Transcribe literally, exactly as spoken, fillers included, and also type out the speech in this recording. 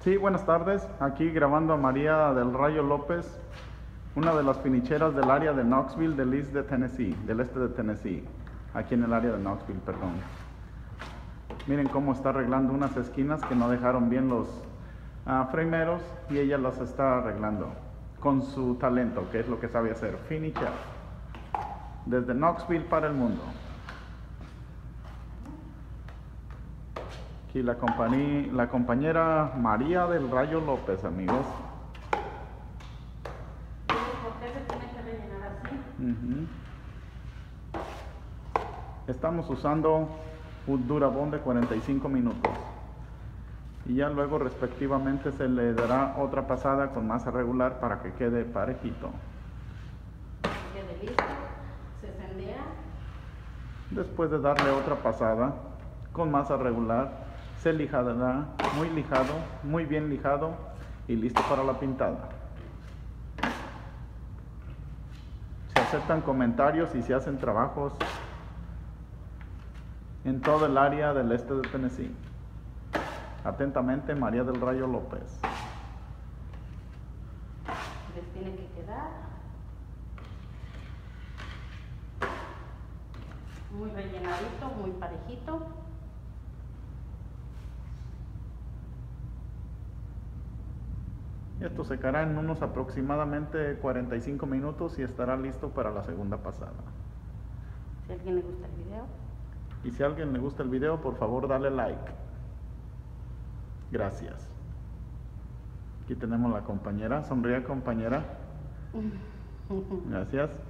Sí, buenas tardes. Aquí grabando a María del Rayo López, una de las finicheras del área de Knoxville, del East de Tennessee, del este de Tennessee, aquí en el área de Knoxville, perdón. Miren cómo está arreglando unas esquinas que no dejaron bien los uh, frameros y ella las está arreglando con su talento, que es lo que sabe hacer, finichar, desde Knoxville para el mundo. Aquí la, compañía, la compañera María del Rayo López, amigos. ¿Por qué se tiene que rellenar así? Uh-huh. Estamos usando un Durabond de cuarenta y cinco minutos. Y ya luego respectivamente se le dará otra pasada con masa regular para que quede parejito. Quede listo, se sandea. Después de darle otra pasada con masa regular, se lijará muy lijado, muy bien lijado y listo para la pintada. Se aceptan comentarios y se hacen trabajos en todo el área del este de Tennessee. Atentamente, María del Rayo López. Les tiene que quedar muy rellenadito, muy parejito. Esto secará en unos aproximadamente cuarenta y cinco minutos y estará listo para la segunda pasada. Si a alguien le gusta el video. Y si a alguien le gusta el video, por favor dale like. Gracias. Aquí tenemos la compañera. Sonríe, compañera. Gracias.